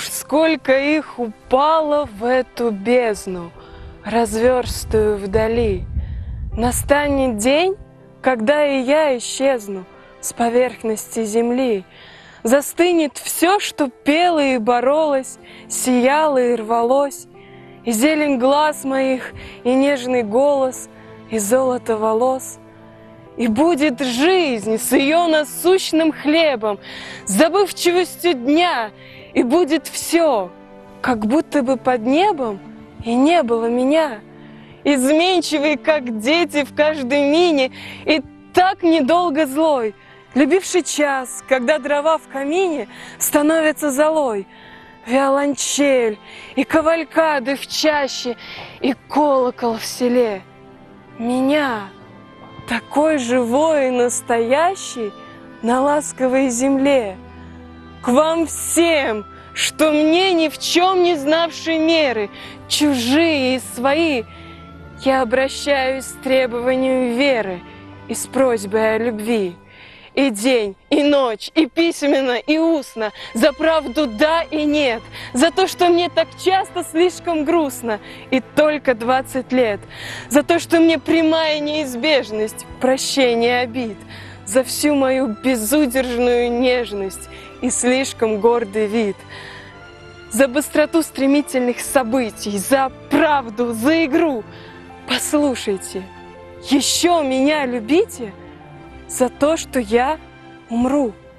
Уж сколько их упало в эту бездну, разверстую вдали. Настанет день, когда и я исчезну с поверхности земли. Застынет все, что пело и боролось, сияло и рвалось, и зелень глаз моих, и нежный голос, и золото волос. И будет жизнь с ее насущным хлебом, забывчивостью дня, и будет все, как будто бы под небом и не было меня. Изменчивый, как дети в каждой мине, и так недолго злой, любивший час, когда дрова в камине становятся золой. Виолончель и кавалькады в чаще, и колокол в селе. Меня, такой живой и настоящий, на ласковой земле. К вам всем, что мне ни в чем не знавшие меры, чужие и свои, я обращаюсь с требованием веры и с просьбой о любви. И день, и ночь, и письменно, и устно, за правду да и нет, за то, что мне так часто слишком грустно, и только 20 лет, за то, что мне прямая неизбежность прощения обид, за всю мою безудержную нежность и слишком гордый вид, за быстроту стремительных событий, за правду, за игру. Послушайте, еще меня любите за то, что я умру.